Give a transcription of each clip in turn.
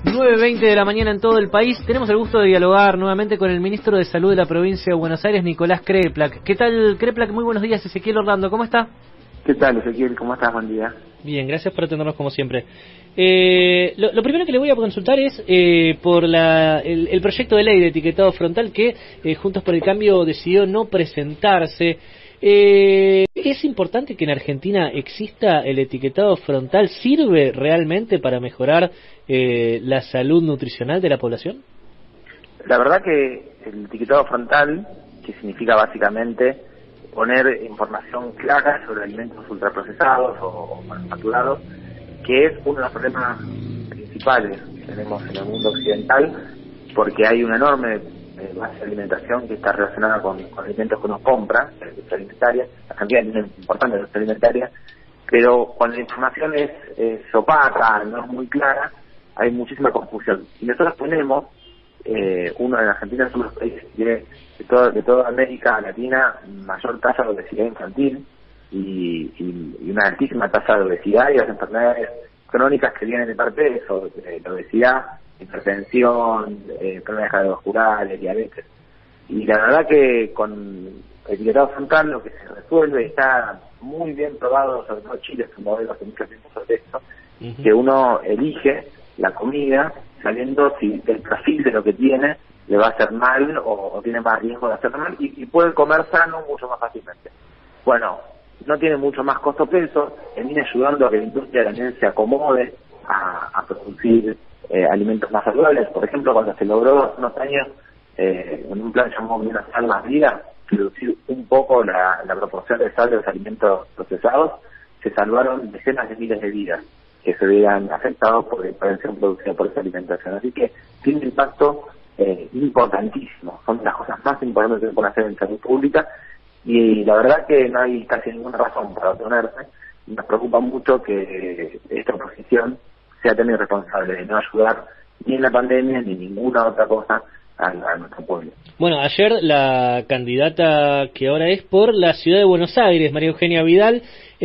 9:20 de la mañana en todo el país. Tenemos el gusto de dialogar nuevamente con el ministro de Salud de la provincia de Buenos Aires, Nicolás Kreplak. ¿Qué tal, Kreplak? Muy buenos días, Ezequiel Orlando. ¿Cómo está? ¿Qué tal, Ezequiel? ¿Cómo estás? Buen día. Bien, gracias por atendernos como siempre. Lo primero que le voy a consultar es por el proyecto de ley de etiquetado frontal que Juntos por el Cambio decidió no presentarse. ¿Es importante que en Argentina exista el etiquetado frontal? ¿Sirve realmente para mejorar la salud nutricional de la población? La verdad que el etiquetado frontal, que significa básicamente poner información clara sobre alimentos ultraprocesados o manufacturados, que es uno de los problemas principales que tenemos en el mundo occidental, porque hay una enorme base de alimentación que está relacionada con alimentos que uno compra, la industria alimentaria, la cantidad de alimentos importante de la industria alimentaria, pero cuando la información es opaca, no es muy clara, hay muchísima confusión. Y nosotros tenemos, uno en Argentina es uno de los países que tiene de toda América Latina mayor tasa de obesidad infantil y una altísima tasa de obesidad y las enfermedades crónicas que vienen de parte de eso, de la obesidad, hipertensión, enfermedades cardiovasculares, diabetes. Y la verdad que con el etiquetado frontal lo que se resuelve está muy bien probado, sobre todo Chile es un modelo hace mucho tiempo sobre esto, que uno elige la comida sabiendo si el perfil de lo que tiene le va a hacer mal o tiene más riesgo de hacerle mal y puede comer sano mucho más fácilmente. Bueno, no tiene mucho más costo-peso, viene ayudando a que la industria también se acomode a producir alimentos más saludables. Por ejemplo, cuando se logró hace unos años en un plan llamado Una Sal Más Vida, reducir un poco la proporción de sal de los alimentos procesados, se salvaron decenas de miles de vidas que se veían afectados por la prevención producida por esa alimentación. Así que tiene un impacto importantísimo. Son las cosas más importantes que se pueden hacer en salud pública y la verdad que no hay casi ninguna razón para oponerse. Nos preocupa mucho que esta oposición sea tan irresponsable de no ayudar ni en la pandemia ni ninguna otra cosa a nuestro pueblo. Bueno, ayer la candidata que ahora es por la ciudad de Buenos Aires, María Eugenia Vidal,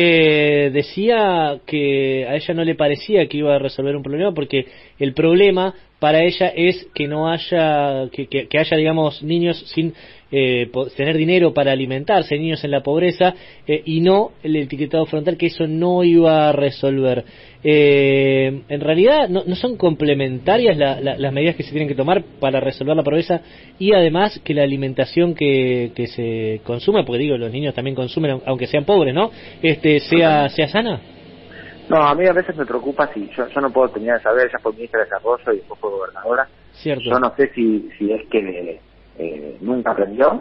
decía que a ella no le parecía que iba a resolver un problema porque el problema para ella es que no haya, que haya, digamos, niños sin tener dinero para alimentarse, niños en la pobreza, y no el etiquetado frontal, que eso no iba a resolver. En realidad no son complementarias las medidas que se tienen que tomar para resolver la pobreza y además que la alimentación que se consuma, porque digo, los niños también consumen aunque sean pobres, ¿no? Sea sana. No, a mí a veces me preocupa si yo no puedo terminar de saber, ella fue ministra de Desarrollo y después fue gobernadora. Cierto. Yo no sé si es que nunca aprendió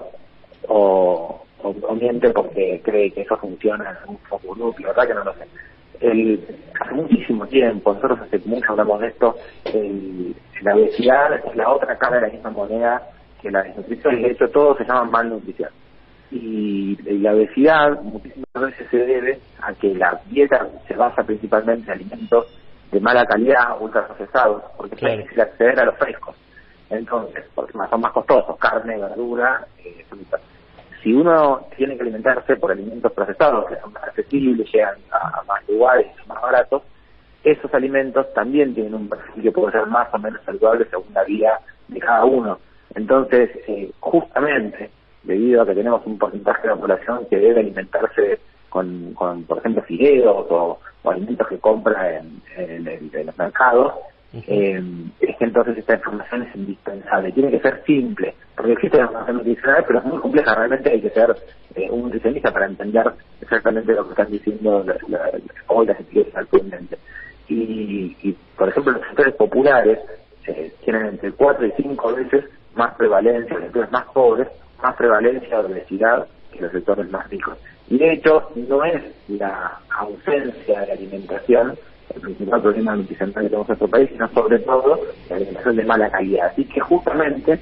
o miente porque cree que eso funciona en un focus group, la verdad que no lo sé. Hace muchísimo tiempo, nosotros hace mucho hablamos de esto, la obesidad es la otra cara de la misma moneda que la desnutrición, y de hecho todo se llama malnutrición. Y la obesidad muchísimas veces se debe a que la dieta se basa principalmente en alimentos de mala calidad, ultraprocesados, porque claro, es difícil acceder a los frescos. Entonces, porque son más costosos, carne, verdura, frutas. Si uno tiene que alimentarse por alimentos procesados, que son más accesibles, llegan a más lugares, son más baratos, esos alimentos también tienen un perfil que puede ser más o menos saludable según la vida de cada uno. Entonces, justamente, debido a que tenemos un porcentaje de la población que debe alimentarse con por ejemplo, fideos o alimentos que compra en los mercados, es que entonces esta información es indispensable. Tiene que ser simple, porque existe la información nutricional, pero es muy compleja. Realmente hay que ser un nutricionista para entender exactamente lo que están diciendo hoy las etiquetas actualmente. Y por ejemplo, los sectores populares tienen entre 4 y 5 veces más prevalencia, los sectores más pobres, más prevalencia de obesidad que los sectores más ricos. Y de hecho, no es la ausencia de alimentación el principal problema nutricional que tenemos en nuestro país, sino sobre todo la alimentación de mala calidad. Así que justamente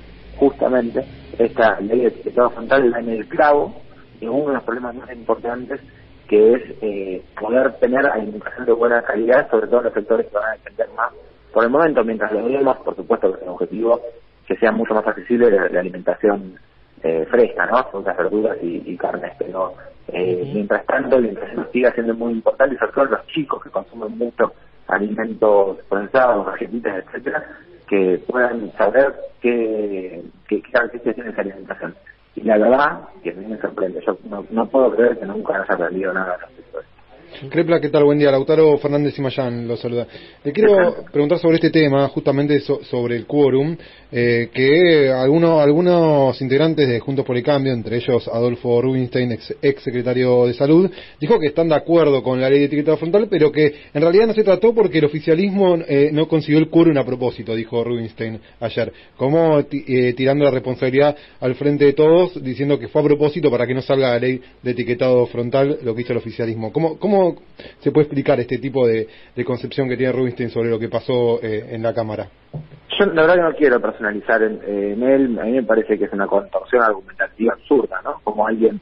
esta ley de etiquetado frontal da en el clavo de uno de los problemas más importantes, que es poder tener alimentación de buena calidad, sobre todo en los sectores que van a depender más por el momento. Mientras lo vemos, por supuesto que es un objetivo que sea mucho más accesible la alimentación fresca, ¿no? Frutas, verduras y carnes, pero mientras tanto la alimentación sigue siendo muy importante, y sobre todo los chicos que consumen mucho alimentos procesados, galletitas, etcétera, que puedan saber qué características tiene esa alimentación. Y la verdad, que a mí me sorprende, yo no puedo creer que nunca haya aprendido nada respecto a esto. Crepla, ¿qué tal? Buen día. Lautaro Fernández Imayán lo saluda. Le quiero preguntar sobre este tema, justamente sobre el quórum, que algunos integrantes de Juntos por el Cambio, entre ellos Adolfo Rubinstein, ex secretario de Salud, dijo que están de acuerdo con la ley de etiquetado frontal, pero que en realidad no se trató porque el oficialismo no consiguió el quórum a propósito, dijo Rubinstein ayer, como tirando la responsabilidad al frente de todos, diciendo que fue a propósito para que no salga la ley de etiquetado frontal, lo que hizo el oficialismo. ¿Cómo se puede explicar este tipo de concepción que tiene Rubinstein sobre lo que pasó en la Cámara? Yo la verdad que no quiero personalizar en él, a mí me parece que es una contorsión argumentativa absurda, ¿no? Como alguien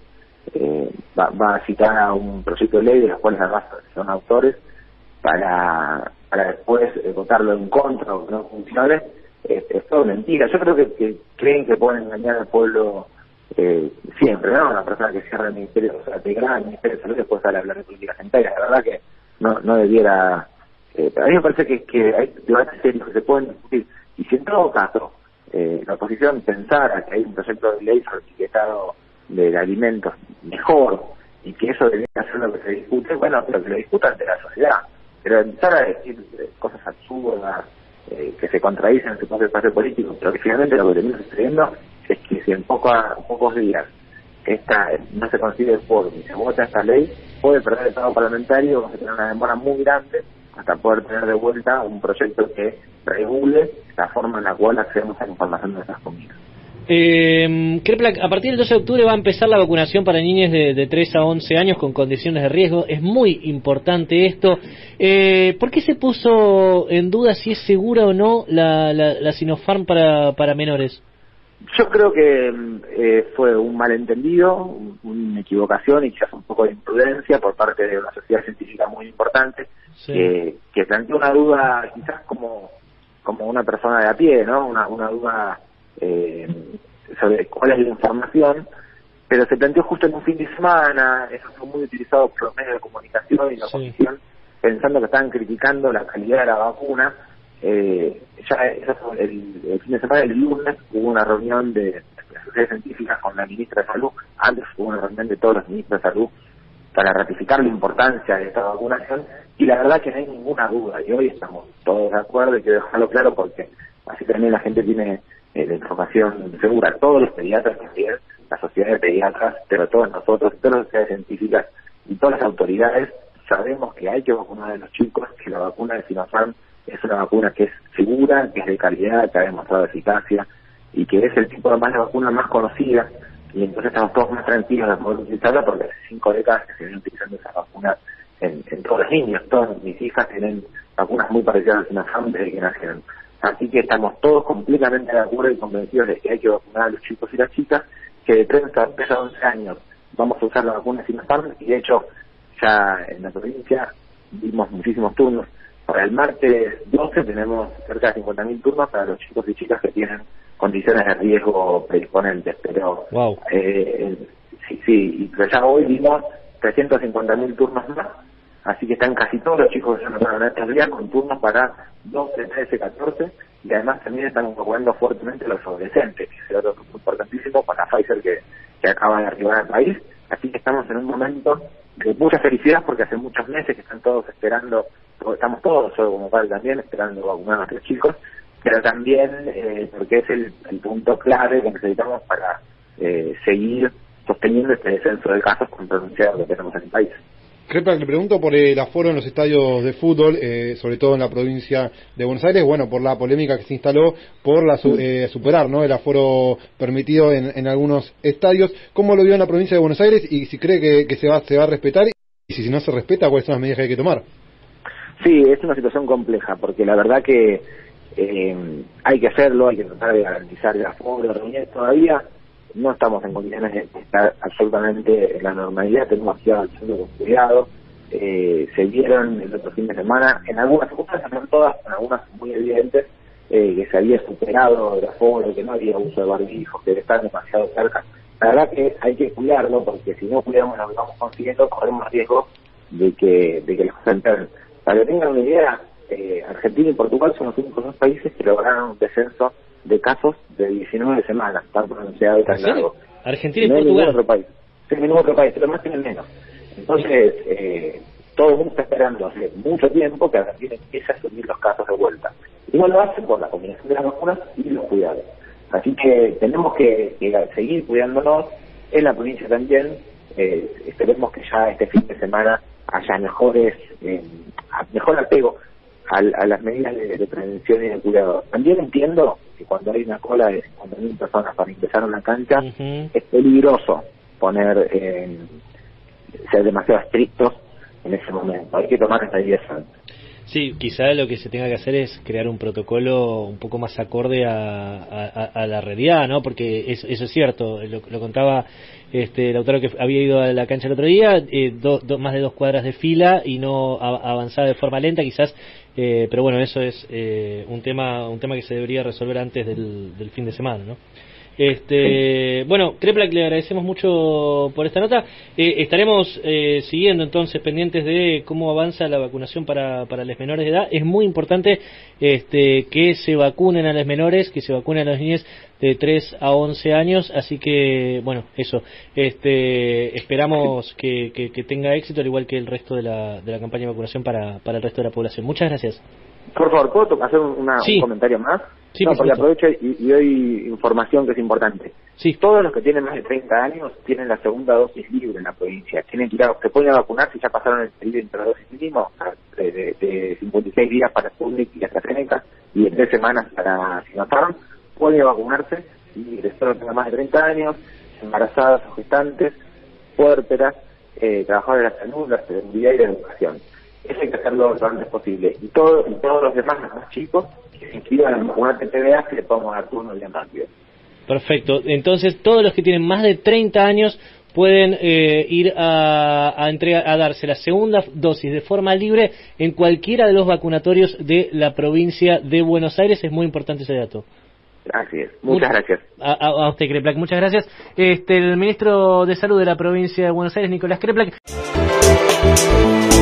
va a citar a un proyecto de ley de los cuales además son autores para después votarlo en contra o que no funcione, es todo mentira. Yo creo que creen que pueden engañar al pueblo siempre, ¿no? Una persona que cierra el ministerio, o sea, te graba el ministerio de salud y después sale a hablar de política sanitaria. La verdad que no debiera. A mí me parece que hay debates serios que se pueden discutir. Y si en todo caso la oposición pensara que hay un proyecto de ley sobre etiquetado de alimentos mejor y que eso debería ser lo que se discute, bueno, pero que lo discutan ante la sociedad. Pero empezar a decir cosas absurdas que se contradicen en su propio espacio político, pero que finalmente lo que termina sucediendo es que si en pocos días no se consigue el quórum y se vota esta ley, puede perder el Estado parlamentario, vamos a tener una demora muy grande hasta poder tener de vuelta un proyecto que regule la forma en la cual accedemos a la información de esas comidas. Crepla, a partir del 12 de octubre va a empezar la vacunación para niños de 3 a 11 años con condiciones de riesgo. Es muy importante esto. ¿Por qué se puso en duda si es segura o no la Sinopharm para menores? Yo creo que fue un malentendido, una equivocación y quizás un poco de imprudencia por parte de una sociedad científica muy importante, sí, que planteó una duda quizás como una persona de a pie, ¿no? Una duda sobre cuál es la información, pero se planteó justo en un fin de semana. Eso fue muy utilizado por los medios de comunicación y la oposición, pensando que estaban criticando la calidad de la vacuna. El fin de semana, el lunes, hubo una reunión de las sociedades científicas con la ministra de Salud. Antes hubo una reunión de todos los ministros de Salud para ratificar la importancia de esta vacunación, y la verdad que no hay ninguna duda, y hoy estamos todos de acuerdo, y quiero dejarlo claro porque así también la gente tiene la información segura. Todos los pediatras también, la sociedad de pediatras, pero todos nosotros, todas las sociedades científicas y todas las autoridades sabemos que hay que vacunar a los chicos, que la vacuna de Sinopharm es una vacuna que es segura, que es de calidad, que ha demostrado eficacia y que es el tipo de vacuna más conocida, y entonces estamos todos más tranquilos de poder utilizarla porque hace 5 décadas que se viene utilizando esa vacuna en todos los niños. Todas mis hijas tienen vacunas muy parecidas a Sinopharm desde que nacieron. Así que estamos todos completamente de acuerdo y convencidos de que hay que vacunar a los chicos y las chicas, que de 3 a 11 años vamos a usar la vacuna Sinopharm, y de hecho ya en la provincia dimos muchísimos turnos. Para el martes 12 tenemos cerca de 50.000 turnos para los chicos y chicas que tienen condiciones de riesgo predisponentes, pero wow. Pero ya hoy dimos 350.000 turnos más, así que están casi todos los chicos que se anotaron estos días con turnos para 12, 13, 14, y además también están vacunando fuertemente a los adolescentes, que es otro grupo importantísimo para Pfizer que acaba de arribar al país. Así que estamos en un momento de mucha felicidad porque hace muchos meses que están todos esperando, estamos todos, yo como padre también, esperando vacunar a nuestros chicos, pero también porque es el punto clave que necesitamos para seguir sosteniendo este descenso de casos tan pronunciado que tenemos en el país. Crepla, le pregunto por el aforo en los estadios de fútbol, sobre todo en la provincia de Buenos Aires, bueno, por la polémica que se instaló por superar, ¿no?, el aforo permitido en algunos estadios. ¿Cómo lo vio en la provincia de Buenos Aires y si cree que se va a respetar, y si no se respeta, cuáles son las medidas que hay que tomar? Sí, es una situación compleja porque la verdad que hay que hacerlo, hay que tratar de garantizar el aforo. Todavía no estamos en condiciones de estar absolutamente en la normalidad, tenemos que ir haciendo con cuidado. Se vieron el otro fin de semana, en algunas circunstancias, no en todas, en algunas muy evidentes, que se había superado el aforo, que no había uso de barbijos, que están demasiado cerca. La verdad que hay que cuidarlo, porque si no cuidamos lo que vamos consiguiendo, corremos riesgo de que las cosas empeoren. Para que tengan una idea, Argentina y Portugal son los únicos dos países que lograron un descenso de casos de 19 semanas, tan pronunciado y tan largo. Argentina y no hay Portugal. Ningún otro país. Sí, ningún otro país, pero más tienen menos. Entonces, todo el mundo está esperando hace mucho tiempo que Argentina empiece a subir los casos de vuelta. Igual lo hace por la combinación de las vacunas y los cuidados. Así que tenemos que seguir cuidándonos. En la provincia también, esperemos que ya este fin de semana haya mejor apego a las medidas de prevención y de cuidado. También entiendo que cuando hay una cola de 50.000 personas para ingresar a una cancha, es peligroso ser demasiado estrictos en ese momento. Hay que tomar medidas antes. Sí, quizá lo que se tenga que hacer es crear un protocolo un poco más acorde a la realidad, ¿no? Porque eso es cierto, lo contaba Lautaro, que había ido a la cancha el otro día, más de 2 cuadras de fila y no avanzaba de forma lenta, quizás, pero bueno, eso es un tema que se debería resolver antes del fin de semana, ¿no? Bueno, Kreplak, le agradecemos mucho por esta nota. Estaremos siguiendo entonces pendientes de cómo avanza la vacunación para los menores de edad. Es muy importante que se vacunen a los menores, que se vacunen a los niños de 3 a 11 años, así que bueno, eso, esperamos que tenga éxito, al igual que el resto de la campaña de vacunación para el resto de la población. Muchas gracias. Por favor, ¿puedo hacer un comentario más? Sí, no, porque aprovecho y doy información que es importante. Sí. Todos los que tienen más de 30 años tienen la segunda dosis libre en la provincia. Tienen que se pueden vacunar si ya pasaron el periodo entre la dosis mínima, de 56 días para Sputnik y AstraZeneca, y de 3 semanas para Sinopharm. Pueden vacunarse y después tengan más de 30 años, embarazadas o gestantes, puérperas, trabajadores de la salud, la seguridad y la educación. Eso hay que hacerlo lo antes posible. Y todos los demás, los más chicos, que se inscriban a vacunar TPA, que le podamos dar turno bien rápido. Perfecto. Entonces, todos los que tienen más de 30 años pueden ir a darse la segunda dosis de forma libre en cualquiera de los vacunatorios de la provincia de Buenos Aires. Es muy importante ese dato. Así es. Muchas gracias. A usted, Kreplak, muchas gracias. El ministro de Salud de la provincia de Buenos Aires, Nicolás Kreplak.